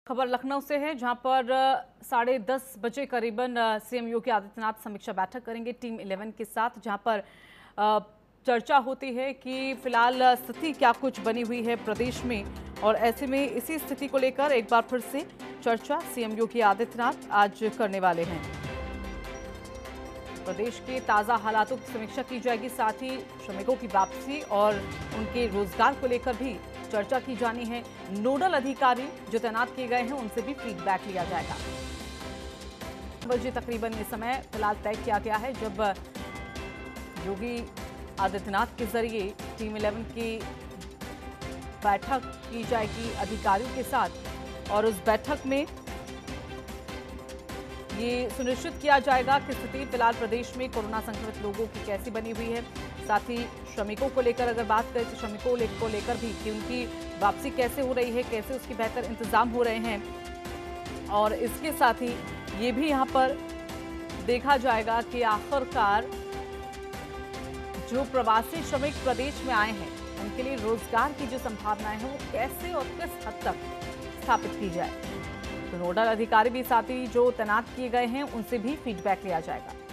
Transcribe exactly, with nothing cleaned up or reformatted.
खबर लखनऊ से है, जहां पर साढ़े दस बजे करीबन सीएम योगी आदित्यनाथ समीक्षा बैठक करेंगे टीम इलेवन के साथ, जहां पर चर्चा होती है कि फिलहाल स्थिति क्या कुछ बनी हुई है प्रदेश में। और ऐसे में इसी स्थिति को लेकर एक बार फिर से चर्चा सीएम योगी आदित्यनाथ आज करने वाले हैं। प्रदेश के ताज़ा हालातों की समीक्षा की जाएगी, साथ ही श्रमिकों की वापसी और उनके रोजगार को लेकर भी चर्चा की जानी है। नोडल अधिकारी जो तैनात किए गए हैं उनसे भी फीडबैक लिया जाएगा। बजे तकरीबन ये समय फिलहाल तय किया गया है जब योगी आदित्यनाथ के जरिए टीम इलेवन की बैठक की जाएगी अधिकारियों के साथ, और उस बैठक में ये सुनिश्चित किया जाएगा कि स्थिति फिलहाल प्रदेश में कोरोना संक्रमित लोगों की कैसी बनी हुई है। साथ ही श्रमिकों को लेकर अगर बात करें तो श्रमिकों को लेकर भी कि उनकी वापसी कैसे हो रही है, कैसे उसकी बेहतर इंतजाम हो रहे हैं। और इसके साथ ही ये भी यहाँ पर देखा जाएगा कि आखिरकार जो प्रवासी श्रमिक प्रदेश में आए हैं उनके लिए रोजगार की जो संभावनाएं हैं वो कैसे और किस हद तक स्थापित की जाए। तो नोडल अधिकारी भी साथ ही जो तैनात किए गए हैं उनसे भी फीडबैक लिया जाएगा।